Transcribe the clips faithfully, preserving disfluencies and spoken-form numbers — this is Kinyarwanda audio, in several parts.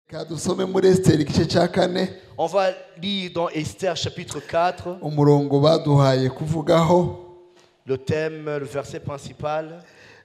On va lire dans Esther chapitre quatre. Le thème, le verset principal.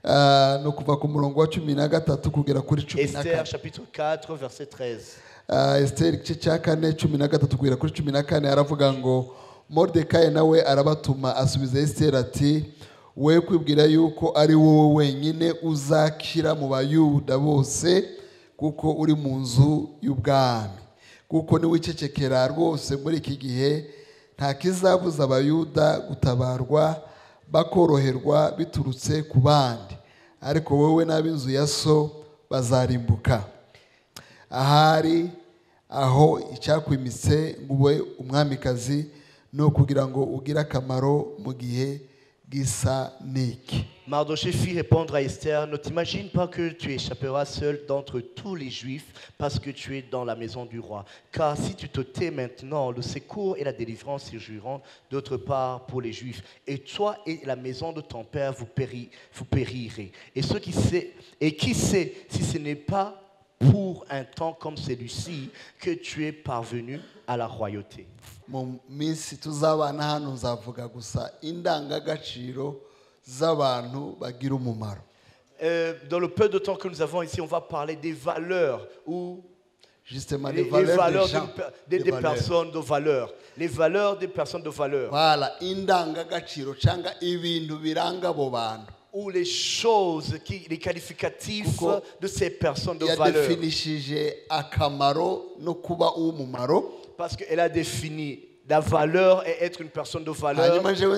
Esther chapitre quatre, verset treize. Esther igice cya kane cumi na gatatu kugera kuri cumi na kane aravuga ngo Mordekayi nawe arabatuma asubiza Esther ati we kwibwira yuko ari wowe wenyine uzakira mu bayuda bose kuko uri mu nzu y'ubwami kuko ni wicecekera rwose muri iki gihe nta kizabuza abayuda gutabarwa bakoroherwa biturutse ku bandi ariko wowe n'ab'inzu ya so bazarimbuka ahari aho icyakwimitse ngube umwamikazi no kugira ngo ugire akamaro mu gihe gisa niki. Mardochée fit répondre à Esther, ne t'imagine pas que tu échapperas seul d'entre tous les Juifs parce que tu es dans la maison du roi. Car si tu te tais maintenant, le secours et la délivrance surgiront d'autre part pour les Juifs. Et toi et la maison de ton père, vous, péri, vous périrez. Et, ceux qui sait, et qui sait si ce n'est pas pour un temps comme celui-ci que tu es parvenu à la royauté. Mu minsi tuzabana hano nzavuga gusa indangagaciro z'abantu bagira umumaro. Dans le peu de temps que nous avons ici, on va parler des valeurs ou justement les, les valeurs, les valeurs des, gens, des, des, des valeurs. personnes de valeur, les valeurs des personnes de valeur. Voilà, indangagaciro cyangwa ibintu biranga abo bantu. Ou les choses, qui, les qualificatifs Kuko de ces personnes de valeur. Yadefinishije akamaro no kuba uw'umumaro. Parce qu'elle a défini la valeur et être une personne de valeur.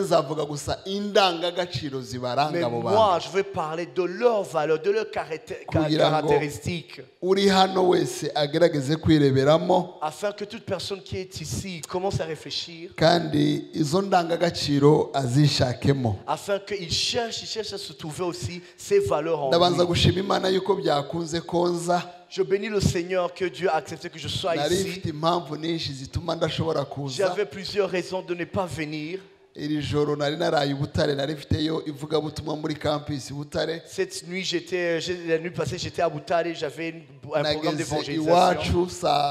Mais moi, je veux parler de leurs valeurs, de leurs caractéristiques. Afin que toute personne qui est ici commence à réfléchir. Afin qu'il cherche, il cherche à se trouver aussi ces valeurs en lui. Je bénis le Seigneur que Dieu a accepté que je sois ici. J'avais plusieurs raisons de ne pas venir. Cette nuit, j'étais, la nuit passée, j'étais à Butare, j'avais un programme d'évangélisation.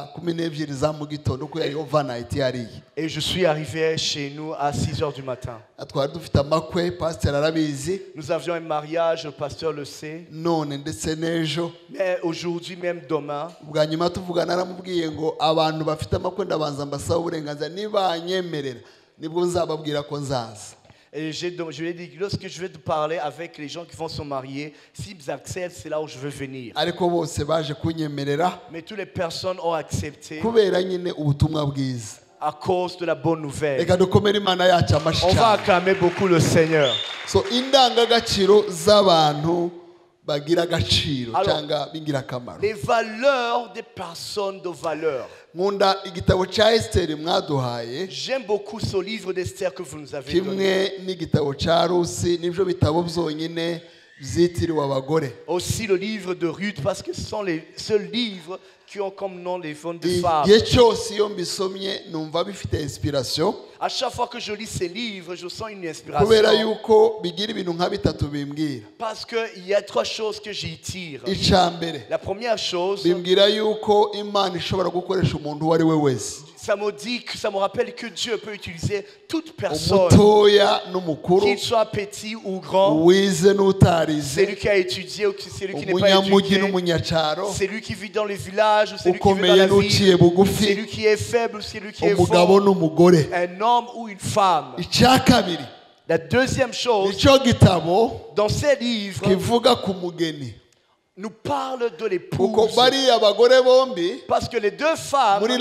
Et, et je suis arrivé chez nous à six heures du matin. Nous avions un mariage, le pasteur le sait. Mais aujourd'hui, même demain, et je lui ai dit, lorsque je vais te parler avec les gens qui vont se marier, s'ils acceptent, c'est là où je veux venir. Mais toutes les personnes ont accepté à cause de la bonne nouvelle. On va acclamer beaucoup le Seigneur. Alors, les valeurs des personnes de valeur. J'aime beaucoup ce livre d'Esther que vous nous avez donné. Aussi le livre de Ruth, parce que ce sont les seuls livres qui ont comme nom les fonds de femmes. À chaque fois que je lis ces livres, je sens une inspiration. Parce qu'il y a trois choses que j'y tire. La première chose, ça me dit, que ça me rappelle que Dieu peut utiliser toute personne, qu'il soit petit ou grand, celui qui a étudié ou celui qui n'est pas étudié, celui qui vit dans les villages ou celui qui vit dans la ville, celui qui est faible ou celui qui est fort, un homme ou une femme. La deuxième chose, dans ces livres, nous parle de l'épouse. Parce que les deux femmes, dans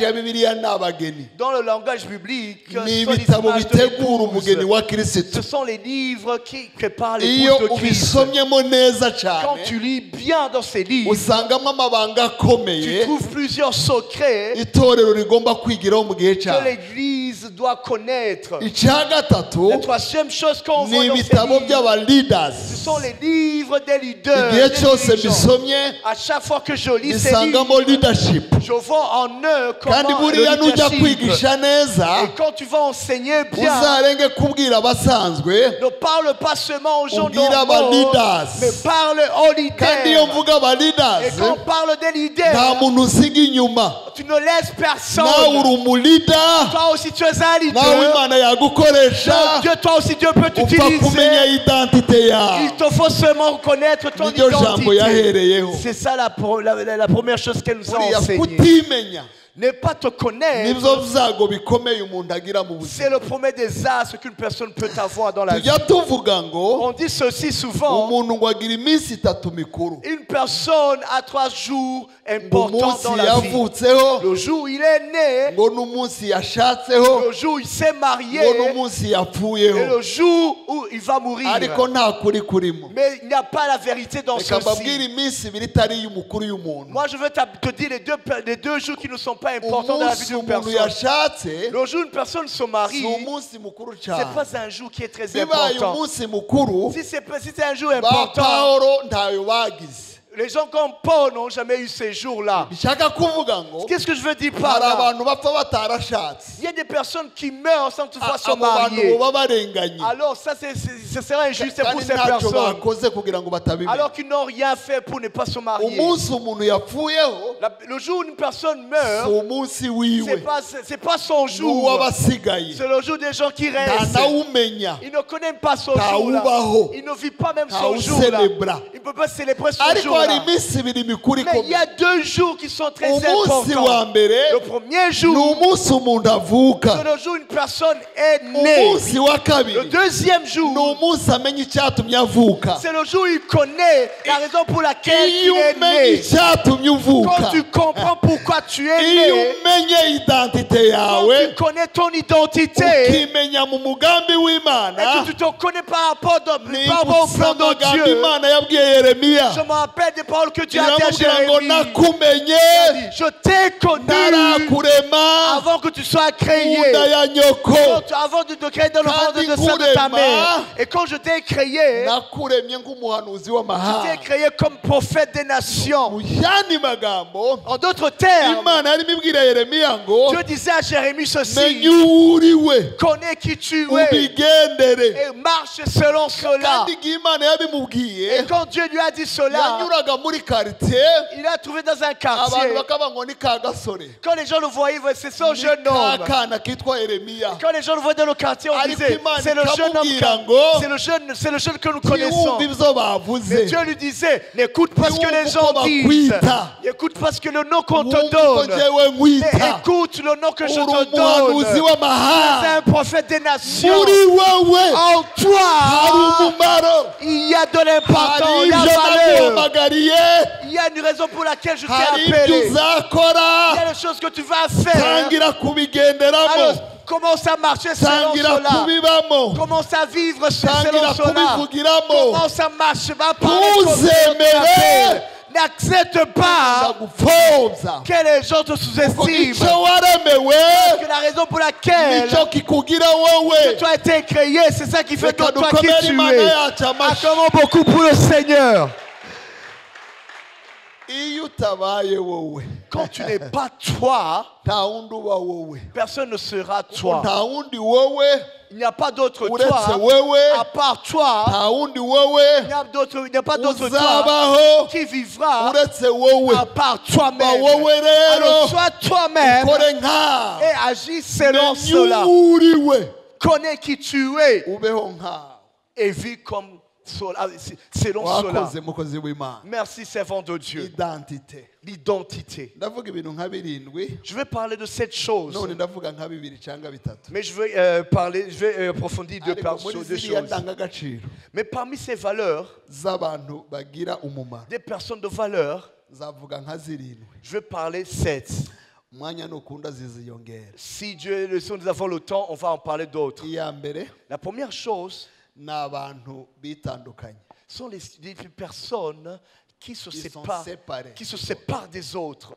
le langage biblique, sont les images de l'épouse. Ce sont les livres qui préparent l'épouse de Christ. Quand tu lis bien dans ces livres, tu trouves plusieurs secrets que l'Église doit connaître. La troisième chose qu'on voit dans ces livres, ce sont les livres des leaders. Des dirigeants. À chaque fois que je lis ces livres, je vois en eux comment le leadership. Et quand tu vas enseigner bien, ne parle pas seulement aux gens normaux, mais parle aux leaders. Et quand on parle des leaders, tu ne laisses personne. Toi aussi tu es un leader. Donc Dieu, toi aussi Dieu peut t'utiliser. Il te faut seulement reconnaître ton identité. C'est ça la, la, la première chose qu'elle nous a enseignée. Ne pas te connaître, c'est le premier désastre qu'une personne peut avoir dans la vie. On dit ceci souvent. Une personne a trois jours importants dans la vie. Le jour où il est né, le jour où il s'est marié, et le jour où il va mourir. Mais il n'y a pas la vérité dans ceci. Moi je veux te dire les deux, les deux jours qui ne sont pas important dans la vie d'une personne. Le jour où une personne se marie, ce n'est pas un jour qui est très important. Si c'est si un jour important, les gens comme Paul n'ont jamais eu ces jours-là. Qu'est-ce que je veux dire par là? Il y a des personnes qui meurent sans toutefois se marier. Alors ça, c'est, c'est, ce serait injuste pour ces personnes. Alors qu'ils n'ont rien fait pour ne pas se marier. La, le jour où une personne meurt, c'est pas, c'est pas son jour. C'est le jour des gens qui restent. Ils ne connaissent pas son jour-là. Ils ne vivent pas même son jour-là. Ils ne peuvent pas célébrer son jour-là. Mais il y a deux jours qui sont très importants. Le premier jour, c'est le jour où une personne est née. Le deuxième jour, c'est le jour où il connaît la raison pour laquelle il est né. Quand tu comprends pourquoi tu es né, quand tu connais ton identité, et que tu te connais par rapport au plan de Dieu. Je me rappelle des paroles que Dieu a dit à Jérémie. Je t'ai connu avant que tu sois créé, avant de te créer dans le ventre de sein de ta mère. Et quand je t'ai créé, je t'ai créé comme prophète des nations. En d'autres termes, Dieu disait à Jérémie ceci: connais qui tu es et marche selon cela. Et quand Dieu lui a dit cela, il a trouvé dans un quartier. Quand les gens le voyaient, c'est ce jeune homme. Quand les gens le voyaient dans le quartier, on disait c'est le jeune homme, c'est le jeune, c'est le jeune que nous connaissons. Mais Dieu lui disait n'écoute pas ce que les gens disent, n'écoute pas ce que le nom qu'on te donne, mais écoute le nom que je te donne. Tu es un prophète des nations. En toi, il y a de l'importance, il y a valeur. Il y a une raison pour laquelle je t'ai appelé. Il y a des choses que tu vas faire. Alors, commence à marcher selon cela. Commence à vivre selon cela. Commence à marcher. Va parler comme Dieu. N'accepte pas que les gens te sous-estiment. Parce que la raison pour laquelle que tu as été créé, c'est ça qui fait de toi qui tu es. Acclamons beaucoup pour le Seigneur. Quand tu n'es pas toi, personne ne sera toi. Il n'y a pas d'autre toi à part toi. Il n'y a, d'autre, il n'y a pas d'autre toi qui vivra à part toi-même. Alors sois toi-même et agis selon cela. Connais qui tu es et vis comme selon cela. Merci, servant de Dieu. Identité. L'identité. Je vais parler de cette chose. Mais je vais euh, parler, je vais euh, approfondir deux, par, sur deux choses. Mais parmi ces valeurs, des personnes de valeur, je vais parler sept. Si Dieu, si nous avons le temps, on va en parler d'autres. La première chose, sont les, les personnes qui se séparent, qui se séparent des autres.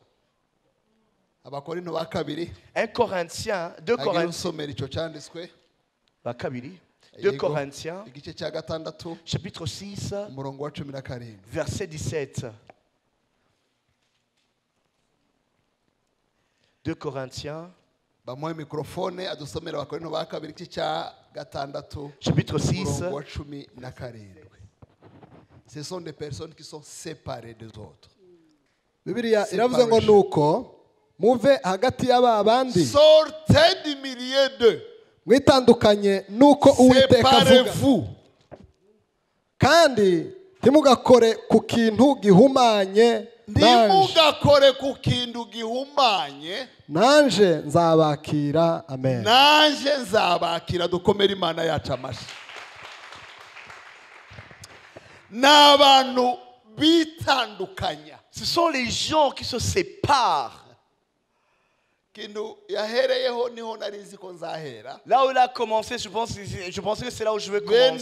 un Corinthiens, deux Corinthiens, deux Corinthiens, chapitre six, verset dix-sept. deux Corinthiens, chapitre six, ce sont des personnes qui sont séparées des autres. Bibiliya iravuze ngo nuko muve hagati y'aba bandi sortez du milieu d'eux, mwitandukanye nuko Uwiteka avuga, kandi ntimugakore ku kintu gihumanye, ntimugakore ku kintu gihumanye, nanje nzabakira. Amen. Nanje nzabakira. Dukomere Imana yacu amashyi. N'abantu bitandukanya. Ce sont les gens qui se séparent. Là où il a commencé, je pense, je pensais que c'est là où je vais commencer.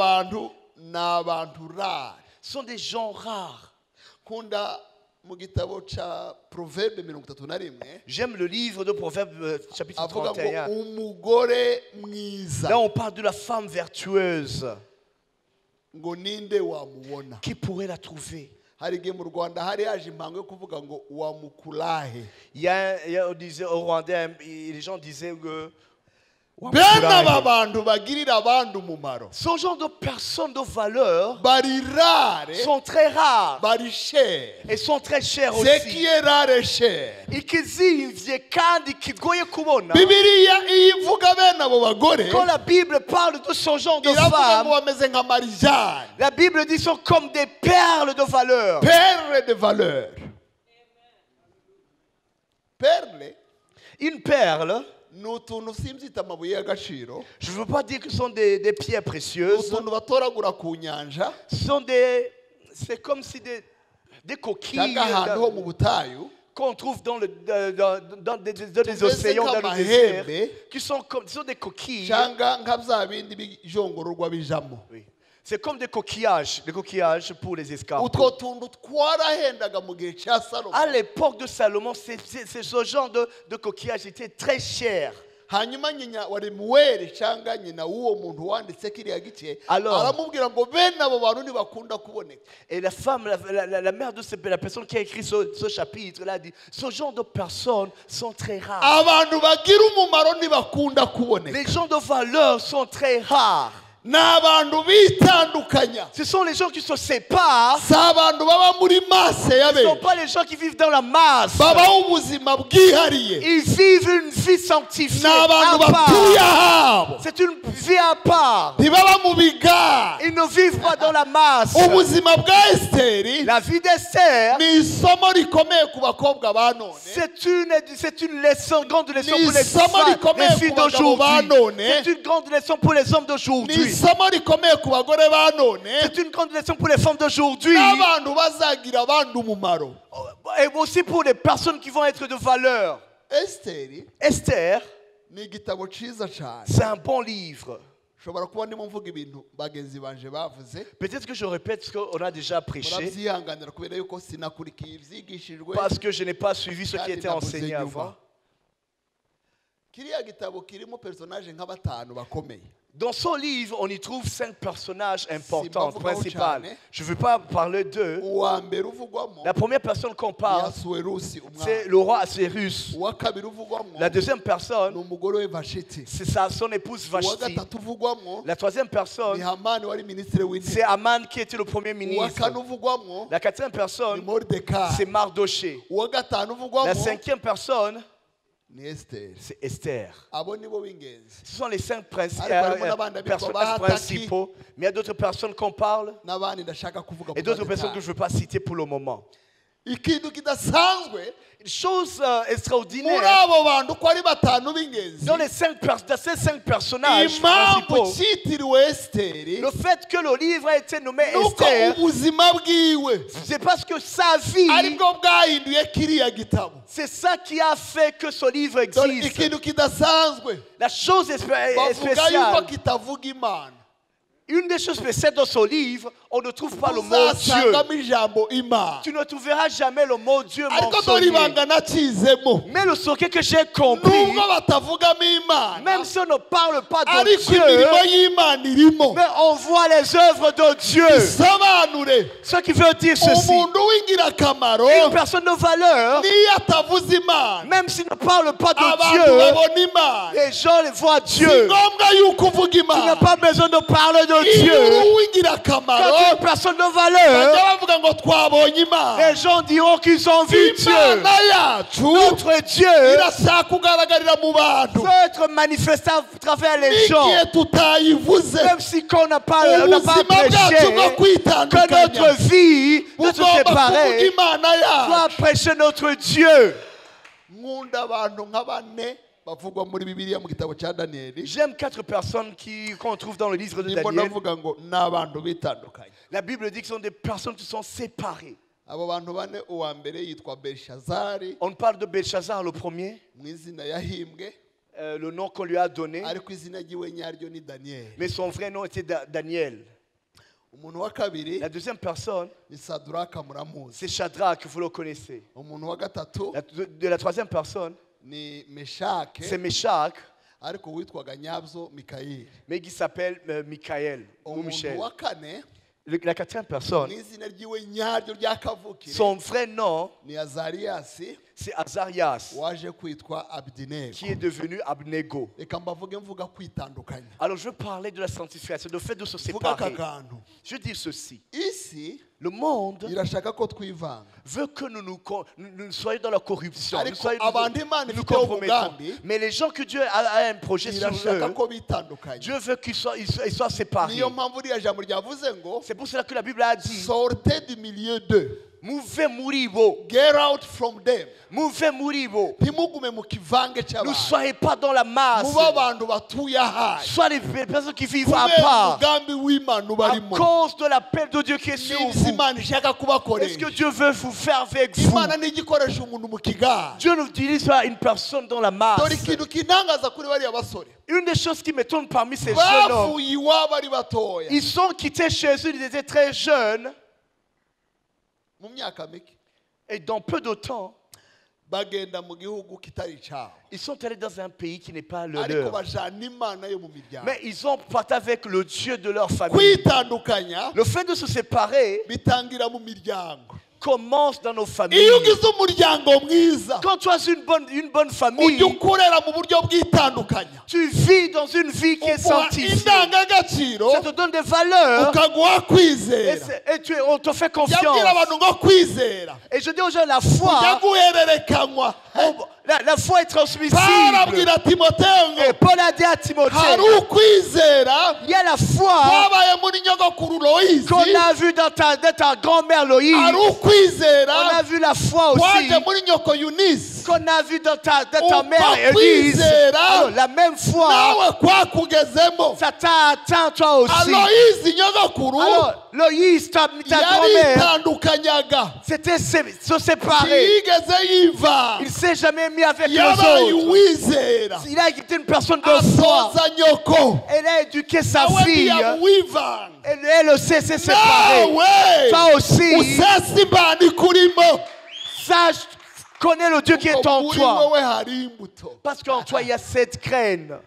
Ce sont des gens rares. J'aime le livre de Proverbes chapitre trente et un. Là on parle de la femme vertueuse. Qui pourrait la trouver? Il y a, il y a on disait, au Rwanda, les gens disaient que ce genre de personnes de valeur sont très rares et sont très chères aussi. Quand la Bible parle de ce genre de femmes, la Bible dit qu'ils sont comme des perles de valeur. Perles de valeur. Perle. Une perle. Je ne veux pas dire que ce sont des, des pierres précieuses. Ce sont des, c'est comme si des, des coquilles qu'on trouve dans, le, dans, dans, des, dans des océans, dans le désert, qui sont comme, ce sont des coquilles. Oui. C'est comme des coquillages, des coquillages pour les escargots. À l'époque de Salomon, c'est, c'est, c'est ce genre de, de coquillages était très cher. Alors, et la femme, la, la, la mère de cette, la personne qui a écrit ce, ce chapitre, elle a dit, ce genre de personnes sont très rares. Les gens de valeur sont très rares. Ce sont les gens qui se séparent. Ce ne sont pas les gens qui vivent dans la masse. Ils vivent une vie sanctifiée à part. C'est une vie à part. Ils ne vivent pas dans la masse. La vie d'Esther, c'est une, c'est une leçon, grande leçon pour les, femmes, les filles d'aujourd'hui. C'est une grande leçon pour les hommes d'aujourd'hui. C'est une grande leçon pour les femmes d'aujourd'hui. Et aussi pour les personnes qui vont être de valeur. Esther, c'est un bon livre. Peut-être que je répète ce qu'on a déjà prêché, parce que je n'ai pas suivi ce qui était enseigné avant. Dans son livre, on y trouve cinq personnages importants, principaux. Je ne veux pas parler d'eux. La première personne qu'on parle, c'est le roi Assuérus. La deuxième personne, c'est sa, son épouse Vashti. La troisième personne, c'est Aman qui était le premier ministre. La quatrième personne, c'est Mardoché. La cinquième personne, c'est Esther. Ce sont les cinq princi- euh, personnages principaux. Mais il y a d'autres personnes qu'on parle et d'autres personnes que je ne veux pas citer pour le moment. Une chose euh, extraordinaire dans, les cinq pers- dans ces cinq personnages principaux, le fait que le livre a été nommé Esther, c'est parce que sa vie, c'est ça qui a fait que ce livre existe. La chose spéciale, Une des choses spéciales dans son livre, on ne trouve pas le mot Dieu. Tu ne trouveras jamais le mot Dieu mentionné. Mais le secret que j'ai compris, même si on ne parle pas de Dieu, mais on voit les œuvres de Dieu. Ce qui veut dire ceci. Une personne de valeur, même s'il ne parle pas de Dieu, les gens les voient Dieu. Tu n'as pas besoin de parler de Dieu. Quand une personne de valeur, les gens diront qu'ils ont vu Dieu. Notre Dieu veut être manifesté à travers les gens. Même si on n'a pas, pas prêché, que notre vie de se séparer doit prêcher notre Dieu. J'aime quatre personnes qui, qu'on trouve dans le livre de Daniel. La Bible dit que ce sont des personnes qui sont séparées. On parle de Belshazzar le premier, euh, le nom qu'on lui a donné, mais son vrai nom était Daniel. La deuxième personne, c'est Shadrach, vous le connaissez. La, de la troisième personne, c'est Meshach, mais qui s'appelle euh, Michael ou Michel. Le, la quatrième personne, son vrai nom, c'est Azarias, qui est devenu Abnego. Alors je veux parler de la sanctification, du fait de se séparer. Je dis ceci. Ici, le monde veut que nous nous, nous, nous soyons dans la corruption, nous, soyons, nous, nous compromettons. Mais les gens que Dieu a, a un projet sur eux, Dieu veut qu'ils soient, ils soient, ils soient séparés. C'est pour cela que la Bible a dit, sortez du milieu d'eux. Mouve muribo. Get out from them. Mouve muribo. Ne soyez pas dans la masse. Soyez les personnes qui vivent à part. À cause de l'appel de Dieu qui est sur vous. Est-ce que Dieu veut vous faire avec vous? Dieu nous utilise une personne dans la masse. Une des choses qui m'étonne parmi ces jeunes hommes, ils sont quittés chez eux, ils étaient très jeunes. Et dans peu de temps, ils sont allés dans un pays qui n'est pas le leur. Mais ils ont parti avec le Dieu de leur famille. Le fait de se séparer commence dans nos familles. Quand tu as une bonne, une bonne famille, tu vis dans une vie qui est sanctifiée. Ça te donne des valeurs. Et, et tu, on te fait confiance. Et je dis aux gens, la foi, on, la, la foi est transmissible. Et Paul a dit à Timothée, il y a la foi qu'on a vue dans ta, dans ta grand-mère Loïs. On a vu la foi aussi qu'on a vu dans ta, dans ta mère Élise. Alors, la même foi, ça t'a atteint toi aussi. Alors, Loïs, ta, ta grand-mère, c'était se séparer. Il ne s'est jamais mis avec les autres. Il a été une personne de foi. Elle a éduqué sa fille. Elle, elle sait se séparer. Toi aussi, sache, connais le Dieu qui est en toi. Parce qu'en toi, il y a cette graine.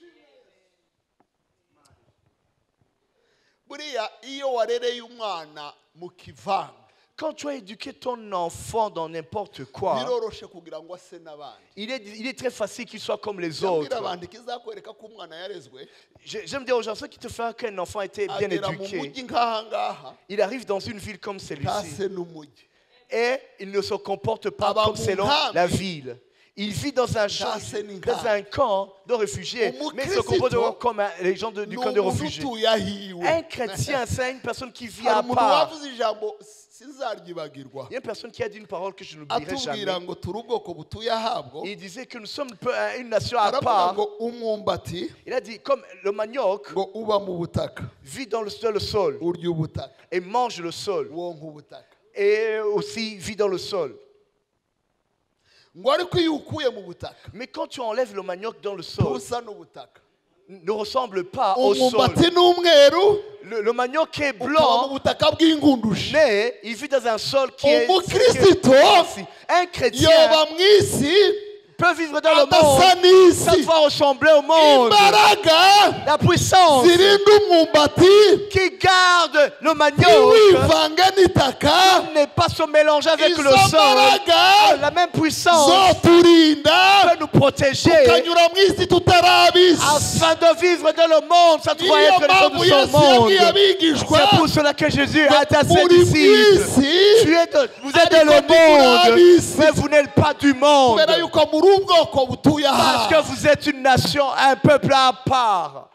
Quand tu as éduqué ton enfant dans n'importe quoi, il est, il est très facile qu'il soit comme les autres. J'aime dire aux gens, ce qui te fait qu'un enfant a été bien éduqué, il arrive dans une ville comme celle-ci et il ne se comporte pas comme selon la ville. Il vit dans un, champ, dans un camp de réfugiés, mais il se comporte comme un, les gens de, du camp de réfugiés. Un chrétien, c'est une personne qui vit à part. Il y a une personne qui a dit une parole que je n'oublierai jamais. Il disait que nous sommes une nation à part. Il a dit, comme le manioc vit dans le, dans le sol et mange le sol, et aussi vit dans le sol. Mais quand tu enlèves le manioc dans le sol, ne ressemble pas au sol. Le, le manioc est blanc, mais il vit dans un sol qui est, qui est un chrétien peut vivre dans le monde sans devoir ressembler au monde. La puissance qui garde le manioc n'est pas se mélanger avec le sol. La même puissance peut nous protéger afin de vivre dans le monde sans devoir être les choses de ce monde. C'est pour cela que Jésus a été ses disciples. Tu êtes de, vous êtes dans le monde, mais vous n'êtes pas du monde. Parce que vous êtes une nation, un peuple à part.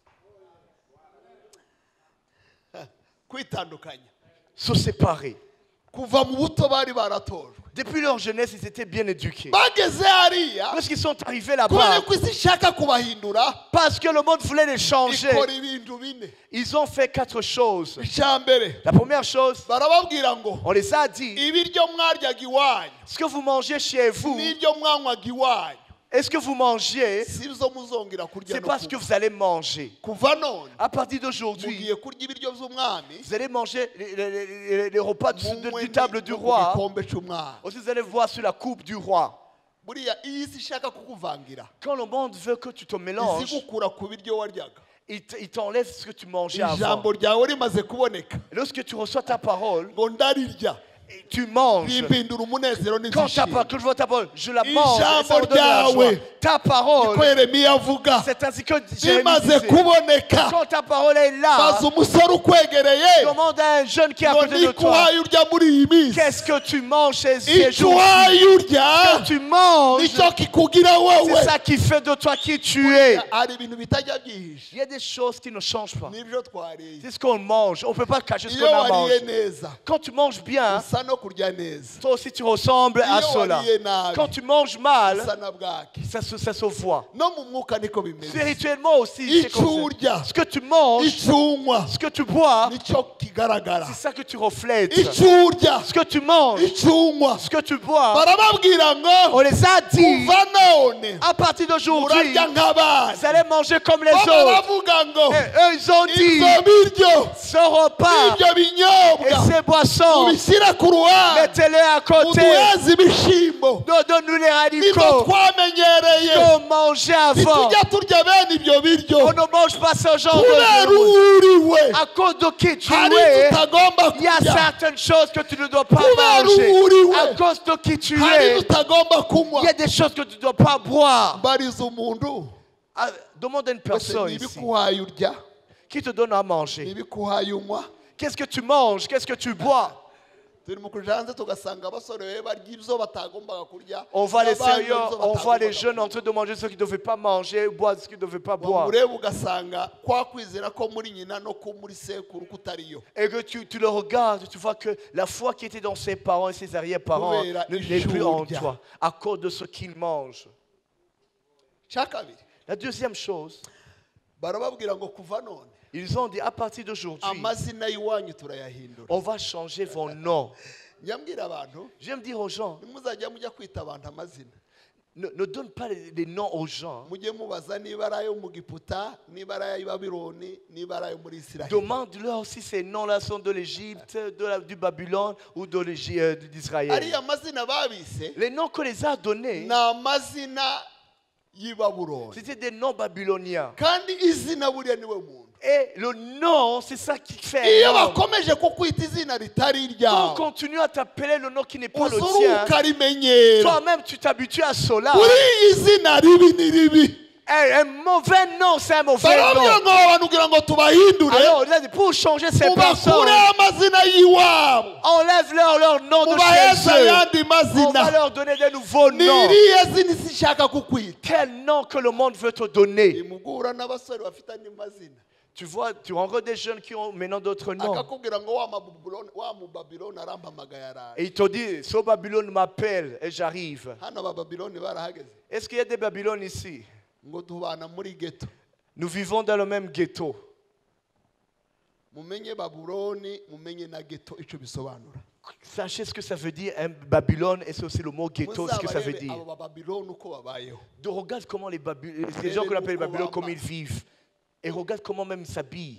Se séparer. Depuis leur jeunesse, ils étaient bien éduqués. Lorsqu'ils sont arrivés là-bas, parce que le monde voulait les changer, ils ont fait quatre choses. La première chose, on les a dit, ce que vous mangez chez vous, est-ce que vous mangez? C'est pas ce que vous allez manger. À partir d'aujourd'hui, vous allez manger les, les, les, les repas du, de, du table du roi. Aussi, vous allez voir sur la coupe du roi. Quand le monde veut que tu te mélanges, il, il t'enlève ce que tu mangeais avant. Lorsque tu reçois ta parole, tu manges. Quand ta parole, quand je vois ta parole, je la mange. Et ça me donne la joie. Ta parole, c'est ainsi que Jérémie disait. Quand ta parole est là, demande à un jeune qui est à côté de toi, qu'est-ce que tu manges ces, ces jours-ci? Ce que tu manges, c'est ça qui fait de toi qui tu es. Il y a des choses qui ne changent pas. C'est ce qu'on mange. On ne peut pas cacher ce qu'on a mangé. Quand tu manges bien, toi aussi tu ressembles à cela. Quand tu manges mal, ça se, ça se voit. Spirituellement aussi, c'est comme ça. Ce que tu manges, ce que tu bois, c'est ça que tu reflètes. Ce que tu manges, ce que tu bois, on les a dit, à partir d'aujourd'hui, vous allez manger comme les autres. Et eux, ils ont dit, ce repas et ces boissons, mettez-les à côté. Donne-nous les haricots qu'on mangeait avant. On ne mange pas ce genre de choses. À cause de qui tu es, il y a certaines choses que tu ne dois pas manger. À cause de qui tu es, il y a des choses que tu ne dois pas boire. Ah, demande à une personne ici qui te donne à manger. Qu'est-ce que tu manges? Qu'est-ce que tu bois? On voit les sérieux, on voit les jeunes en train de manger ce qu'ils ne devaient pas manger, boire ce qu'ils ne devaient pas boire. Et que tu, tu le regardes, tu vois que la foi qui était dans ses parents et ses arrière-parents n'est plus en toi à cause de ce qu'ils mangent. La deuxième chose, ils ont dit à partir d'aujourd'hui, on va changer vos noms. J'aime dire aux gens, ne, ne donne pas les, les noms aux gens. Demande-leur si ces noms-là sont de l'Égypte, du Babylone ou de d'Israël. Les noms qu'on les a donnés, c'était des noms babyloniens. Et le nom, c'est ça qui fait. Quand on continue à t'appeler le nom qui n'est pas le tien, toi-même tu t'habitues à cela. Un mauvais nom, c'est un mauvais nom. Alors, pour changer ces personnes, enlève leur, leur nom de chez eux. On va leur donner de nouveaux noms. Quel nom que le monde veut te donner? Tu vois, tu rencontres des jeunes qui ont maintenant d'autres noms. Et il te dit, ce Babylone m'appelle et j'arrive. Est-ce qu'il y a des Babylones ici? Nous vivons dans le même ghetto. Sachez ce que ça veut dire, hein, Babylone, et c'est aussi le mot ghetto, ce que ça veut dire. De regarde comment les, Baby- les gens qu'on appelle Babylone, comment ils vivent. Et regarde comment même ils s'habillent.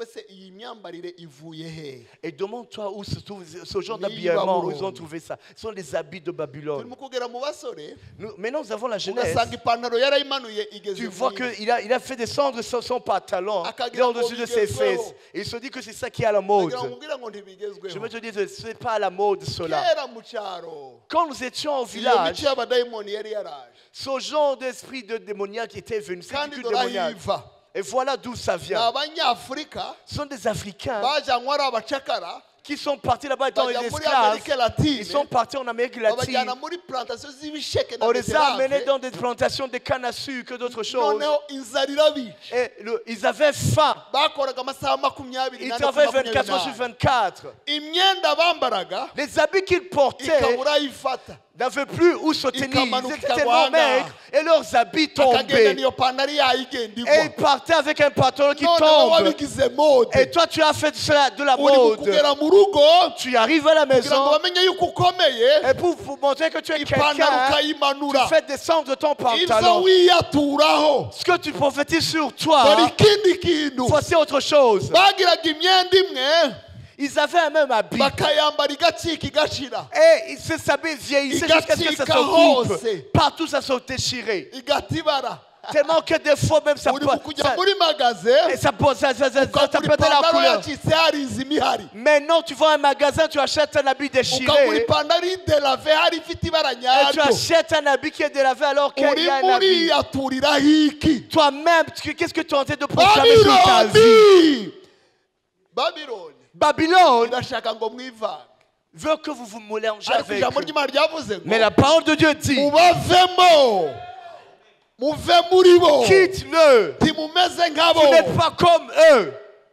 Et demande-toi où se trouve ce genre d'habillement, où ils ont trouvé ça. Ce sont les habits de Babylone. Nous, maintenant, nous avons la jeunesse. Tu vois qu'il a, il a fait descendre son, son pantalon. Il est en-dessus de ses fesses. Et il se dit que c'est ça qui est à la mode. Je me dis que ce n'est pas à la mode cela. Quand nous étions au village, ce genre d'esprit de démoniaque était venu. C'est du démoniaque. Et voilà d'où ça vient. Ce sont des Africains qui sont partis là-bas étant des esclaves. Ils sont partis en Amérique latine. On les a amenés dans des plantations de canne à sucre et d'autres choses. Et le, ils avaient faim. Ils travaillaient vingt-quatre heures sur vingt-quatre. Les habits qu'ils portaient n'avaient plus où se tenir. Ils étaient tellement maigres et leurs habits tombaient. Et ils partaient avec un pantalon qui tombe. Et toi, tu as fait cela de la mode. Tu arrives à la maison et pour, pour montrer que tu es quelqu'un, tu fais descendre ton pantalon. Ce que tu prophétises sur toi, voici autre chose. Ils avaient un même habit. Et ils se savaient vieillissaient jusqu'à ce que ça se coupe. Partout ça se déchirait. Tellement que des fois même ça peut ça, ça, ça, ça, ça, ça peut être la couleur. Maintenant tu vas à un magasin, tu achètes un habit déchiré. Et tu achètes un habit qui est délavé alors qu'il y a un habit. Toi-même, qu'est-ce que tu es en train de proclamer sur ta vie? Babylone. Babylone veut que vous vous mélangez avec eux. Mais la parole de Dieu dit quitte-le. Vous n'êtes pas comme eux.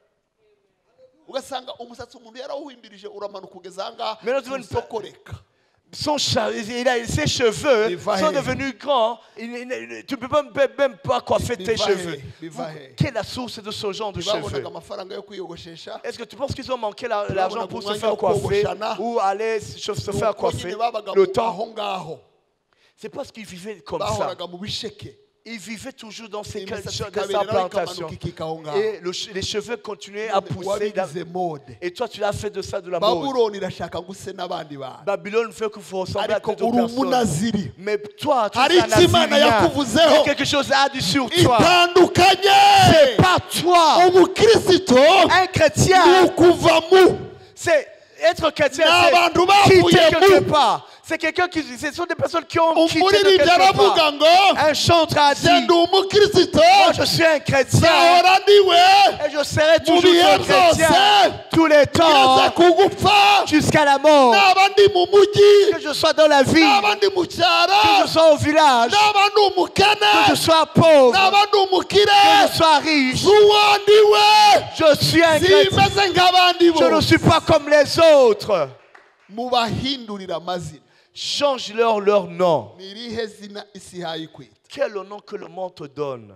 Son il a, ses cheveux sont devenus grands. Il, il, tu ne peux même, même pas coiffer tes cheveux. Vous, quelle est la source de ce genre de cheveux? Est-ce que tu penses qu'ils ont manqué l'argent la, pour se faire coiffer ou aller se, se faire coiffer le temps? C'est parce qu'ils vivaient comme ça. Ils vivaient toujours dans ces plantations. Et le, les cheveux continuaient à pousser. Et toi, tu as fait de ça de la mode. Babylone veut que vous ressemblez à d'autres personnes. Mais toi, tu es un Nazirien. Il y a quelque chose à dire sur toi. C'est pas toi. Un chrétien. C'est être chrétien, c'est quitter quelque part. C'est quelqu'un qui, ce sont des personnes qui ont quitté de quelque part. Un chanteur a dit, moi je suis un chrétien et je serai toujours un chrétien tous les temps jusqu'à la mort. Que je sois dans la ville, que je sois au village, que je sois pauvre, que je sois riche. Je suis un chrétien. Je ne suis pas comme les autres. Change-leur leur nom. Quel est le nom que le monde te donne?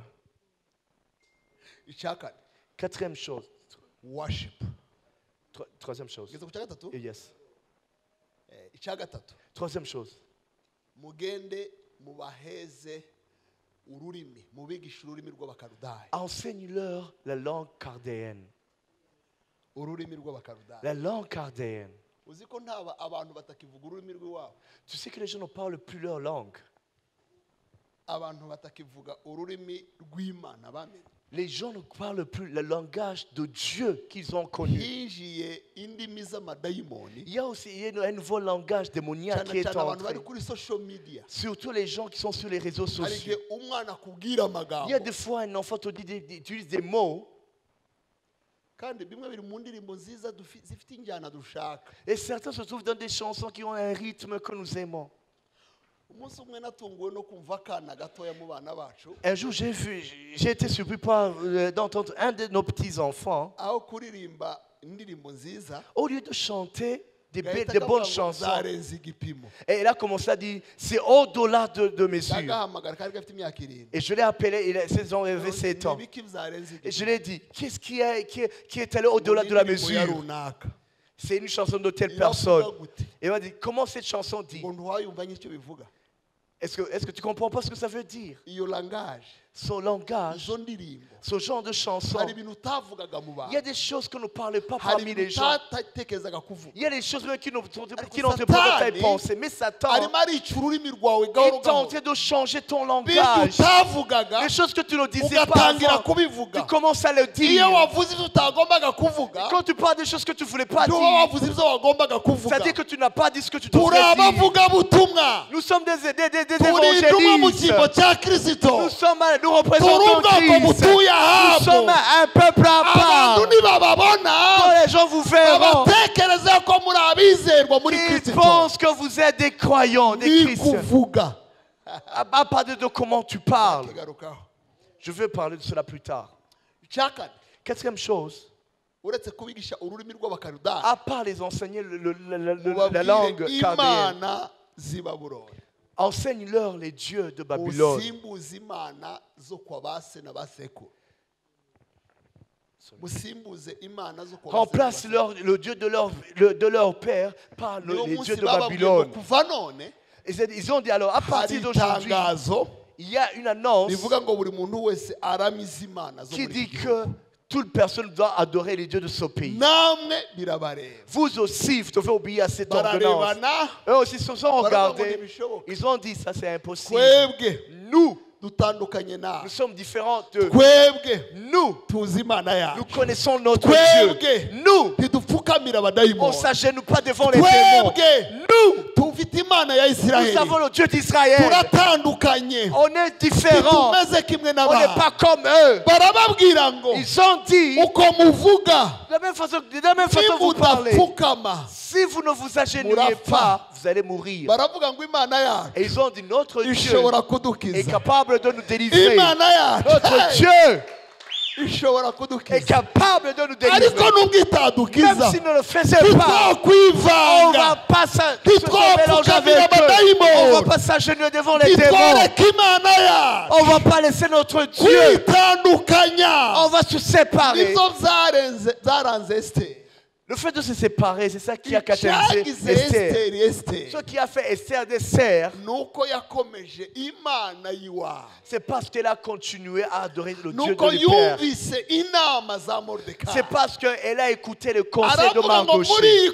Quatrième chose. Worship. Troisième chose. Yes. Troisième chose. Enseigne-leur la langue chaldéenne. La langue chaldéenne. Tu sais que les gens ne parlent plus leur langue. Les gens ne parlent plus le langage de Dieu qu'ils ont connu. Il y a aussi il y a un nouveau langage démoniaque qui est entré. Surtout les gens qui sont sur les réseaux sociaux. Il y a des fois un enfant te dit, utilise des mots. Et certains se trouvent dans des chansons qui ont un rythme que nous aimons. Un jour, j'ai vu, j'ai été surpris par euh, d'entendre un de nos petits-enfants, au lieu de chanter des, des bonnes chansons, et il a commencé à dire, c'est au-delà de, de mesure. Et je l'ai appelé, il a, ils ont rêvé sept ans. Et je lui ai dit, qu'est-ce qui est, qui est, qui est allé au-delà de la mesure? c'est une chanson de telle personne. Et il m'a dit, comment cette chanson dit? Est-ce que, est-ce que tu comprends pas ce que ça veut dire? Son langage, ce genre de chanson. Il y a des choses que ne parlent pas parmi les gens. Il y a des choses même qui n'ont qui n'ont pas pensé. Mais Satan est tenté de changer ton langage. Les choses que tu ne disais pas avant, tu commences à le dire. Quand tu parles des choses que tu ne voulais pas dire, c'est-à-dire que tu n'as pas dit ce que tu devrais dire. Nous sommes des, des, des, des évangélistes. Nous sommes nous représentons Christ. Nous sommes un peuple à part. Quand les gens vous verront, ils pensent que vous êtes des croyants, des chrétiens. À partir de comment tu parles. Je vais parler de cela plus tard. Quatrième chose, à part les enseigner le, le, le, le, la langue chaldéenne, enseigne-leur les dieux de Babylone. Remplace leur, le dieu de leur, le, de leur père par le, les dieux de Babylone. Ils ont dit alors, à partir d'aujourd'hui, il y a une annonce qui dit que toute personne doit adorer les dieux de ce pays. Vous aussi, vous devez obéir à cette ordonnance. Eux aussi se sont regardés. Ils ont dit, ça c'est impossible. Nous, nous sommes différents d'eux. Nous, nous connaissons notre Dieu. Nous, on ne s'agenouille pas devant les démons. Nous, nous avons le Dieu d'Israël. On est différents. On n'est pas comme eux. Ils ont dit, de la même façon, de la même façon vous parlez. Si vous ne vous agenouillez pas, vous allez mourir. Et ils ont dit, notre Dieu est capable de nous délivrer. Notre Dieu est capable de nous délivrer. Même s'il ne le faisait pas, on ne va pas se mélanger avec eux. On ne va pas s'agenouiller devant les démons. On ne va pas laisser notre Dieu. On va se séparer. Le fait de se séparer, c'est ça qui a catalysé Esther. Ce qui a fait Esther Esther, c'est parce qu'elle a continué à adorer le Dieu de l'Éternel. C'est parce qu'elle a écouté le conseil de Mardochée.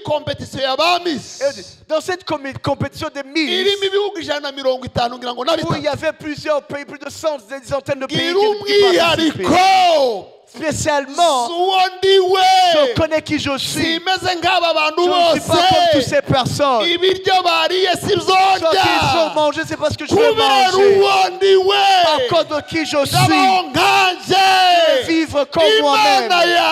Dans cette compétition de Miss, où il y avait plusieurs pays, plus de cent, des centaines de pays qui participaient. Spécialement, je connais qui je suis. Je ne suis pas comme toutes ces personnes. Ce qu'ils ont mangé, c'est parce que je veux manger. À cause de qui je suis, je vais vivre comme moi-même.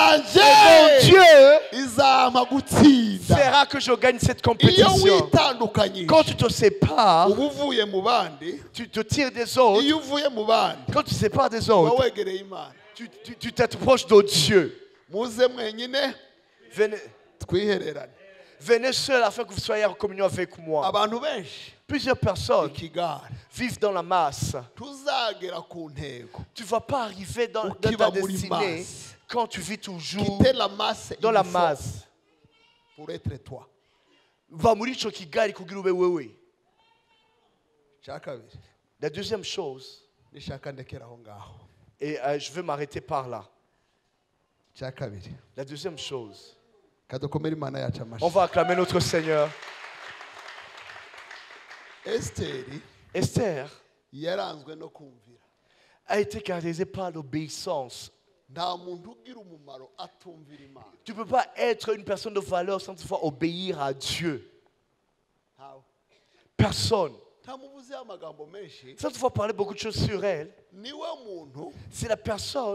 Et mon Dieu fera que je gagne cette compétition. Quand tu te sépares, tu te tires des autres. Quand tu te sépares des autres, tu, tu, tu t'approches de Dieu. Venez, venez seul afin que vous soyez en communion avec moi. Plusieurs personnes vivent dans la masse. Tu ne vas pas arriver dans, dans ta destinée quand tu vis toujours dans la masse. Pour être toi. La deuxième chose, et euh, je vais m'arrêter par là. La deuxième chose, on va acclamer notre Seigneur. Esther a été caractérisée par l'obéissance. Tu ne peux pas être une personne de valeur sans toutefois obéir à Dieu. Personne. Sans toutefois parler beaucoup de choses sur elle, c'est la personne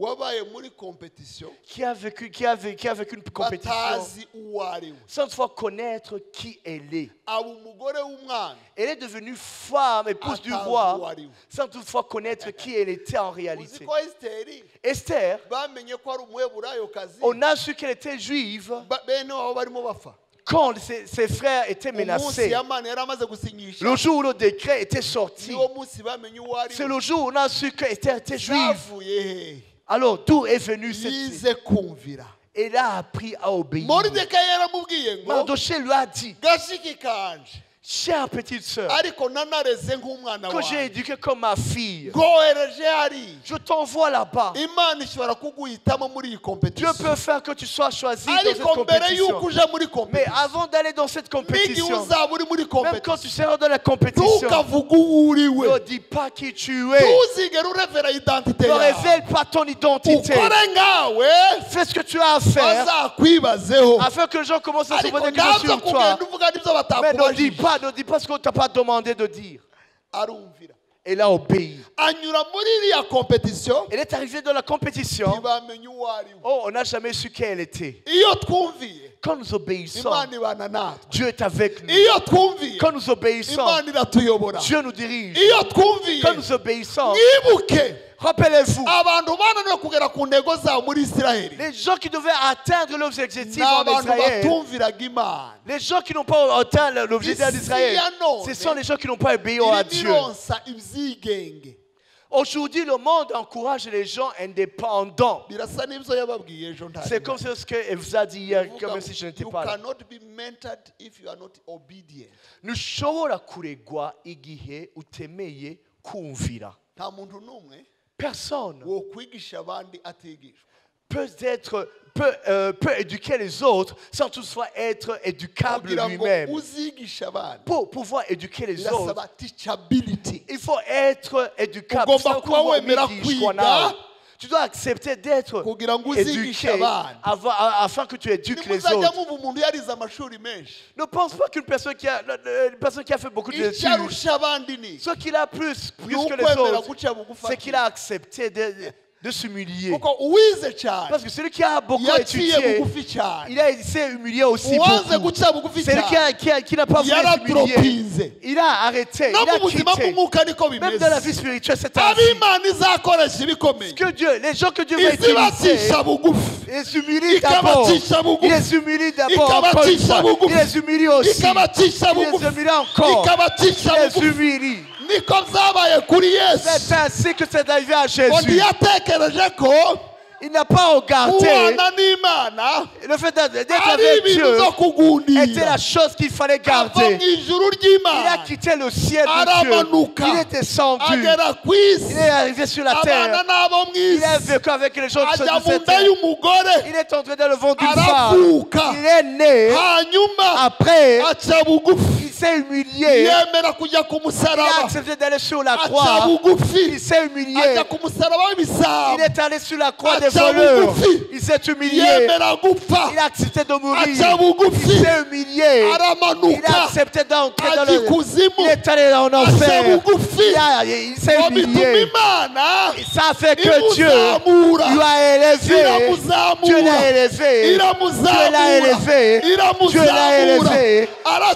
qui a vécu, qui a vécu, qui a vécu une compétition sans toutefois connaître qui elle est. Elle est devenue femme, épouse du roi, sans toutefois connaître qui elle était en réalité. Esther, on a su qu'elle était juive quand ses, ses frères étaient menacés. Le jour où le décret était sorti, c'est le jour où on a su qu'Esther était juive. Alors, d'où est venue cette... Et il a appris à obéir. Mardochée lui a dit, chère petite sœur, que j'ai éduqué comme ma fille, je t'envoie là-bas. Dieu peut faire que tu sois choisi dans cette compétition. Mais avant d'aller dans cette compétition, même quand tu seras dans la compétition, ne dis pas qui tu es. Ne révèle pas ton identité. Fais ce que tu as à faire afin que les gens commencent à se poser des questions sur toi. Mais ne dis pas, ne dis pas ce qu'on ne t'a pas demandé de dire. Elle a obéi. Elle est arrivée dans la compétition. Oh, on n'a jamais su qui elle était. Quand nous obéissons, Dieu est avec nous. Quand nous obéissons, Dieu nous dirige. Quand nous obéissons, rappelez-vous, les gens qui devaient atteindre leurs objectifs en Israël, les gens qui n'ont pas atteint l'objectif d'Israël, ce sont les gens qui n'ont pas obéi à Dieu. Aujourd'hui, le monde encourage les gens indépendants. C'est comme ce qu'elle vous a dit hier, comme si je n'étais pas là. Nous shobora kuregwa igihe utemeye kumvira. Personne peut, être, peut, euh, peut éduquer les autres sans toutefois être éducable lui-même. Pour pouvoir éduquer les autres, il faut être éducable. Tu dois accepter d'être éduqué avant, afin que tu éduques les autres. Ne pense pas qu'une personne qui a, une personne qui a fait beaucoup d'études, ce qu'il a plus, plus que les autres, c'est qu'il a accepté de, de s'humilier. Parce que celui qui a beaucoup étudié, il, a, il s'est humilié aussi beaucoup. Celui qui, a, qui, a, qui n'a pas voulu s'humilier, il a arrêté, il a quitté. Même dans la vie spirituelle, c'est ainsi. Que Dieu, les gens que Dieu va utiliser, il les humilie d'abord. Il les humilie d'abord encore une fois. Il les humilie aussi. Il les humilie encore. Il les humilie. C'est ainsi que c'est arrivé à Jésus. Il n'a pas regardé le fait d'être avec Dieu était la chose qu'il fallait garder. Il a quitté le ciel de Dieu. Il est descendu. Il est arrivé sur la terre. Il a vécu avec les gens de cette terre. Il est entré dans le ventre d'une femme. Il est né. Après, il s'est humilié. Il a accepté d'aller sur la croix. Il s'est humilié. Il est allé sur la croix des voleurs. Il s'est humilié. Il a accepté de mourir. Il s'est humilié. Il a accepté d'entrer dans le... Il est allé en enfer. Il, a... il s'est humilié. Ça fait que Dieu lui a élevé. Dieu l'a élevé. Dieu l'a élevé. Dieu l'a élevé.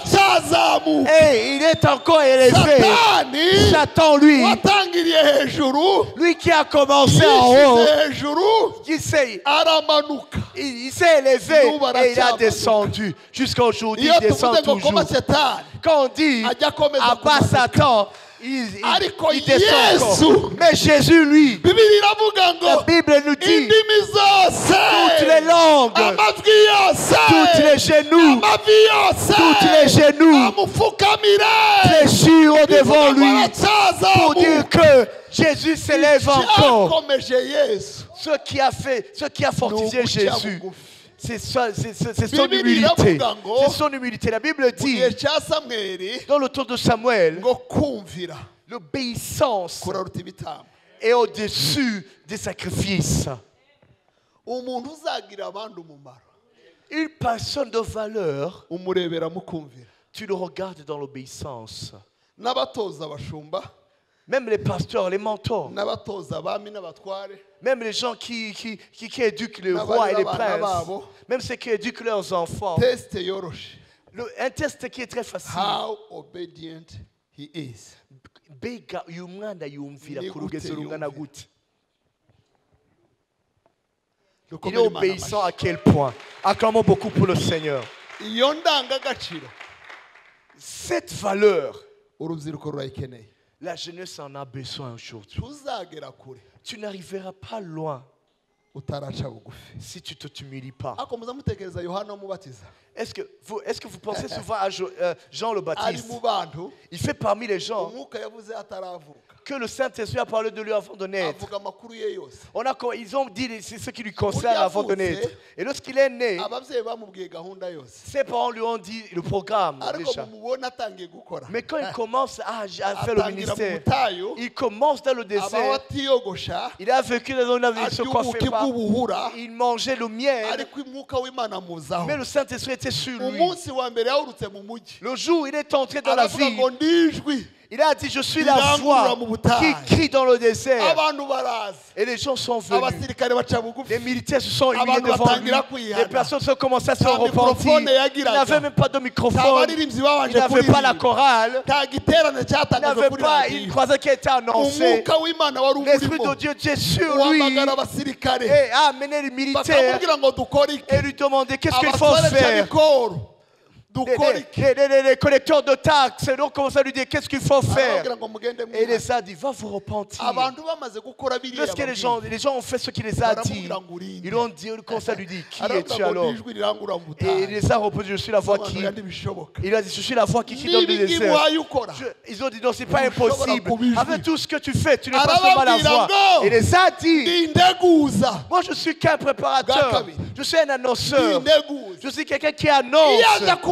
Et il est encore élevé. Satan, lui, lui qui a commencé en haut, il s'est, il, il s'est élevé et il a descendu. Jusqu'à aujourd'hui, il descend toujours. Quand on dit abat Satan, il, il, il descend encore. Mais Jésus, lui, la Bible nous dit toutes les langues, tous les genoux, tous les genoux fléchiront devant lui pour dire que Jésus s'élève encore. Ce qui a fait, ce qui a fortifié Jésus, c'est son, son humilité. C'est son humilité. La Bible dit, dans le temps de Samuel, l'obéissance est au-dessus des sacrifices. Une personne de valeur, tu le regardes dans l'obéissance. Même les pasteurs, les mentors, même les gens qui, qui, qui, qui éduquent les rois et les princes, même ceux qui éduquent leurs enfants, le, un test qui est très facile. How obedient he is. Bega yumwana yumvira kurugeza rungana gute. Il est obéissant à quel point. Acclamons beaucoup pour le Seigneur. Cette valeur, la jeunesse en a besoin aujourd'hui. Tu n'arriveras pas loin si tu ne t'humilies pas. Est-ce que vous, est-ce que vous pensez souvent à Jean le Baptiste? Il fait parmi les gens que le Saint-Esprit a parlé de lui avant de naître. On a, ils ont dit ce qui lui concerne avant de naître. Et lorsqu'il est né, ses parents lui ont dit le programme déjà. Mais quand il commence à, à faire le ministère, il commence dans le désert. Il a vécu dans un avenir, il se coiffait pas. Il mangeait le miel. Mais le Saint-Esprit était sur lui. Le jour où il est entré dans la ville, il a dit, je suis la voix qui crie dans le désert. Et les gens sont venus. Les militaires se sont humiliés devant lui. Les personnes ont commencé à se repentir. Il n'avait même pas de microphone. Il n'avait pas la chorale. Il n'avait pas une croisade qui a été annoncée. L'Esprit de Dieu était sur lui. Et a amené les militaires et lui demandé qu'est-ce qu'il faut faire. Les, les, les, les collecteurs de taxes, et donc commence à lui dire qu'est-ce qu'il faut faire. Et il les a dit, va vous repentir. Lorsque les gens, les gens ont fait ce qu'il les a dit, ils ont dit, ils commencent à lui dire, qui es-tu alors? Et il les a reposé, je suis la voix qui. Il a dit, je suis la voix qui crie dans le désert. Ils ont dit, non, c'est pas impossible. Avec tout ce que tu fais, tu n'es pas seulement la voix. Il les a dit, moi je suis qu'un préparateur. Je suis un annonceur. Je suis quelqu'un qui annonce.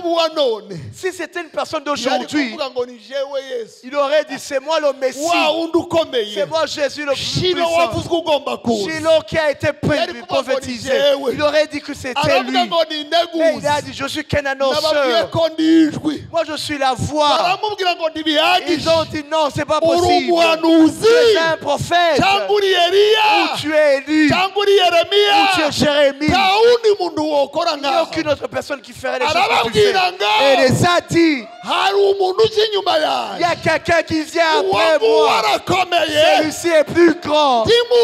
Si c'était une personne d'aujourd'hui, il aurait dit c'est moi le Messie, c'est moi Jésus le puissant, Shiloh qui a été prophétisé. Il aurait dit que c'était lui. Et il a dit je suis qu'un annonceur. Moi je suis la voix. Ils ont dit non, c'est pas possible. Tu es un prophète, ou tu es Élie, ou tu es Jérémie. Il n'y a aucune autre personne qui ferait les choses que tu fais. Et il les a dit, il y a quelqu'un qui vient après moi. Celui-ci est plus grand.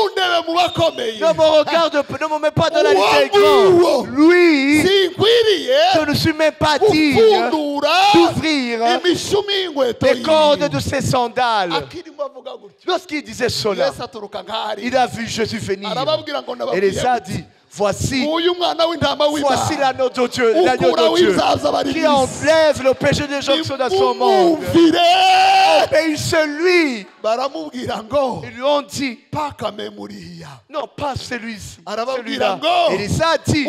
Ne me regarde, ne me mets pas dans la liste des grands. Lui, je ne suis même pas digne d'ouvrir les cordes de ses sandales. Lorsqu'il disait cela, il a vu Jésus venir. Et il les a dit, voici, voici l'agneau de Dieu, l'agneau de Dieu qui enlève le péché des gens qui sont dans son monde. Obéissez-lui. Ils lui ont dit, non, pas celui-ci, celui-là. Et il a dit,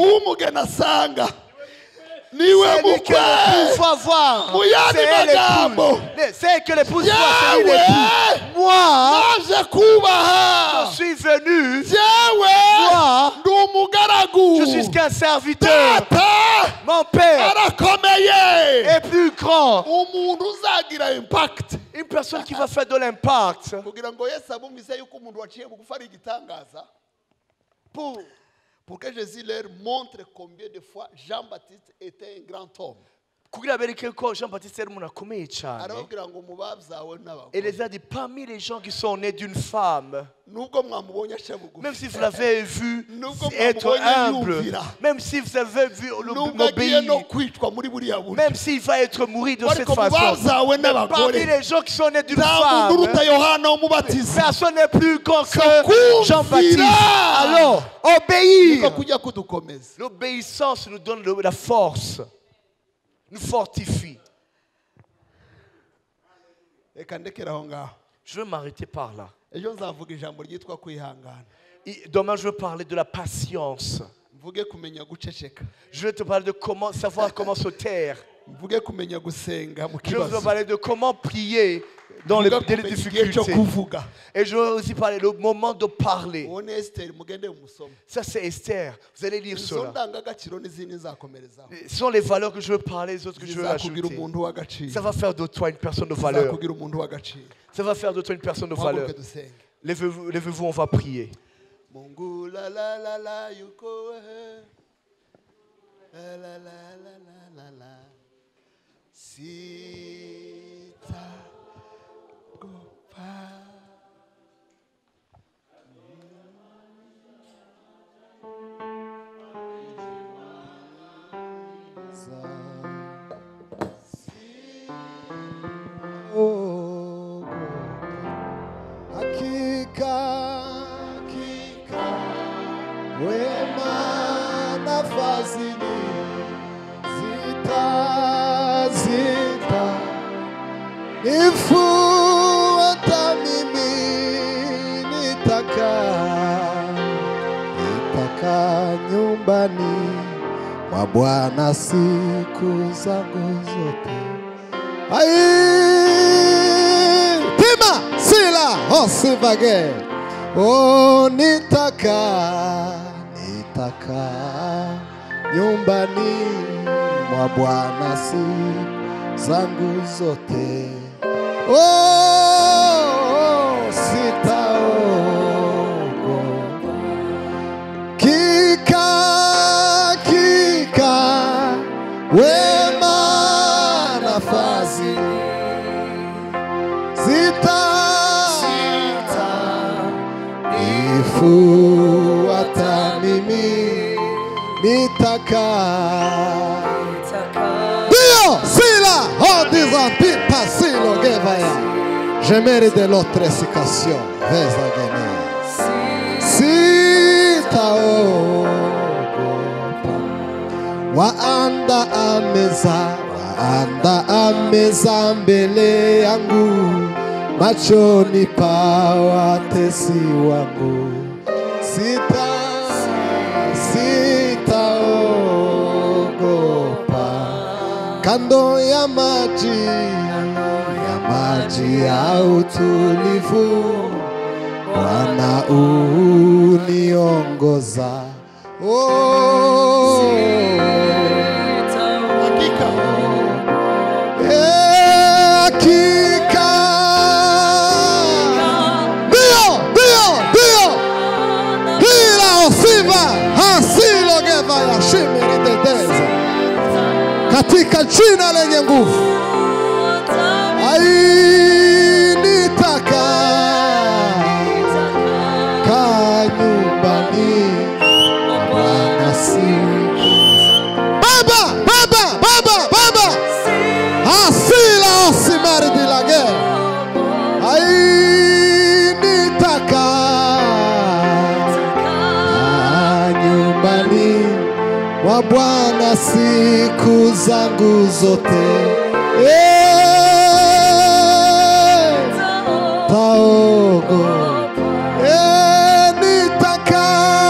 c'est lui que l'épouse va voir. C'est elle l'épouse. C'est que l'épouse voit, c'est lui l'épouse. Moi, je suis venu. Moi, je suis qu'un serviteur. Mon père est plus grand. Une personne qui va faire de l'impact. Pour Pour que Jésus leur montre combien de fois Jean-Baptiste était un grand homme. Jean-Baptiste et les a dit parmi les gens qui sont nés d'une femme, même si vous l'avez vu être humble, même si vous avez vu l'obéir, même s'il va être mourir de cette façon, parmi les gens qui sont nés d'une femme, personne n'est plus grand que Jean-Baptiste. Alors, obéir. L'obéissance nous donne la force, nous fortifie. Je vais m'arrêter par là. Et demain, je vais parler de la patience. Je vais te parler de comment savoir comment se taire. Je vais te parler de comment prier dans les, les difficultés. Et je vais aussi parler du moment de parler. Ça, c'est Esther. Vous allez lire cela. Ce sont les valeurs que je veux parler, les autres que je veux ajouter. Ça va faire de toi une personne de valeur. Ça va faire de toi une personne de valeur. Levez-vous, levez-vous, on va prier. wema na fadhili zitazita nifuata mimi, nitaka nitaka nyumbani mwa Bwana siku zangu zote. Ai Tima sila osivage, oh nitaka nitaka nyumbani mwa Bwana siku zangu zote. Oh sitaogopa kika kika wema na fadhili zita zita nifuata mimi, nitaka Dio sila hodiza pipa silo gevaya. Je mérite de l'autre explication. Veza gene sitaogopa waanda ameza waanda ameza mbele yangu machoni pa watesi wangu. Sita sitaogopa kando ya maji ya maji ya utulivu, Bwana uniongoza. Oh hakika hakika ndio ndio ndio hila osiva hasilo geva ya shimiri teteza katika jina lenye nguvu. Ai nitaka ka nyumbani Bwana siku. Baba baba baba baba hasila osimari dilage. Ai nitaka nyumbani mwa Bwana siku zangu zote. Eh taogo eh nitaka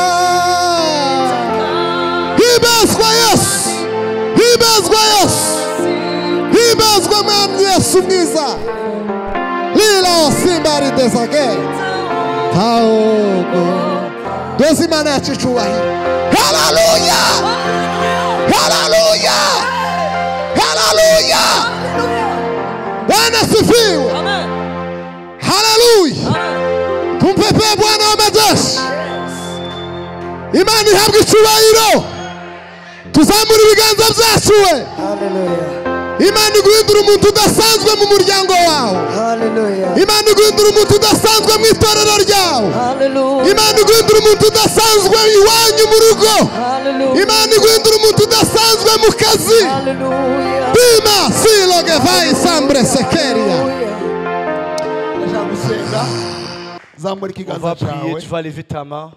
hibazwa Yesu hibazwa Yesu hibazwa mwami Yesu mwiza lila osimbari desage taogo dozi mana ya chichuwahi. Hallelujah hallelujah hallelujah Bwana sifiwe. Hallelujah. Tumpepe Bwana wa majeshi. Imani habwe icyubahiro. Tuzamura ibiganza byacu we. Hallelujah. Imani guhindura umuntu udasanzwe mu muryango wawe. Hallelujah. Imani guhindura umuntu udasanzwe mu itorero ryawe. Hallelujah. Imani guhindura umuntu udasanzwe iwanyu mu rugo. Hallelujah. Imani guhindura umuntu udasanzwe mu kazi. Hallelujah. Bima silo gevai sambre sekeria. On va prier, tu vas lever ta main.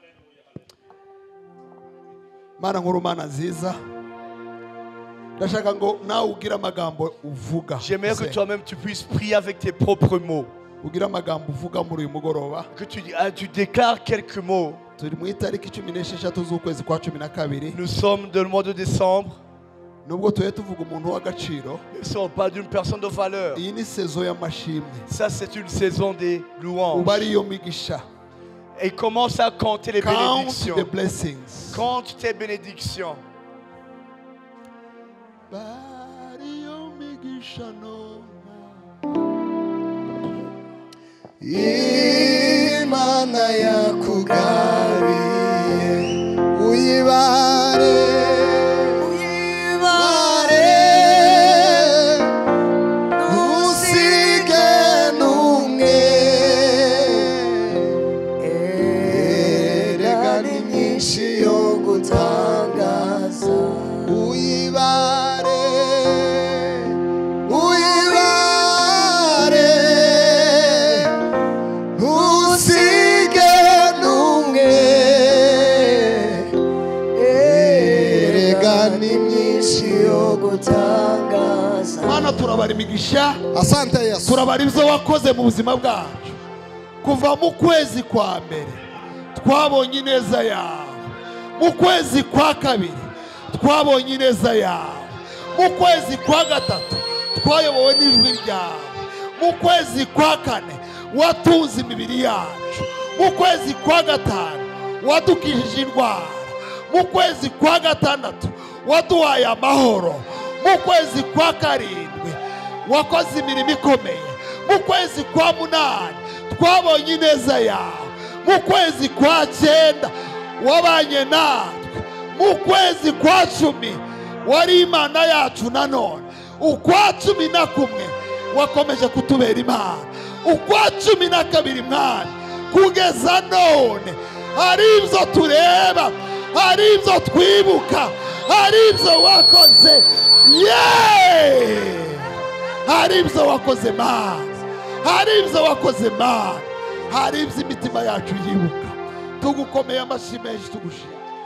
Mana nkuru mana nziza, ndashaka ngo nawe ugira amagambo uvuga. J'aimerais que toi-même tu puisses prier avec tes propres mots. Ugira amagambo uvuga muri uyu mugoroba. Que tu, ah, tu déclares quelques mots. Turi mu itariki cumi n'esheshatu z'ukwezi kwa cumi na kabiri. Nous sommes dans le mois de décembre. Nubwo tuye tuvuga umuntu w'agaciro. Si on parle d'une personne de valeur. Iyi ni saison y'amashimwe. Ça c'est une saison des louanges. Ubari yo migisha. Et commence à compter les Count bénédictions. The blessings. Compte tes bénédictions. Bari yo migisha no. Imana yakugabiye uyibare. Usige numwe turabara imigisha. Asante Yesu. Turabara ibyo wakoze mu buzima bwacu. Kuva mu kwezi kwa mbere twabonye ineza yawe. Mu kwezi kwa kabiri twabonye ineza yawe. Mu kwezi kwa gatatu twayobowe n'ijwi ryawe. Mu kwezi kwa kane watunze imibiri yacu. Mu kwezi kwa gatanu wadukijije indwara. Mu kwezi kwa gatandatu waduhaye amahoro. Mu kwezi kwa karindwi wakoze imirimo ikomeye. Mu kwezi kwa munani twabonye ineza yawe. Mu kwezi kwa cyenda wabanye natwe. Mu kwezi kwa cumi wari Imana yacu nanone. Ukwa cumi na kumwe wakomeje kutubera Imana. Ukwa cumi na kabiri Mwana kugeza none hari ibyo tureba, hari ibyo twibuka, hari ibyo wakoze. Yeee, hari ibyo wakoze Mana, hari ibyo wakoze Mana, hari ibyo imitima yacu yibuka. Tugukomeye amashyi menshi tugushimira.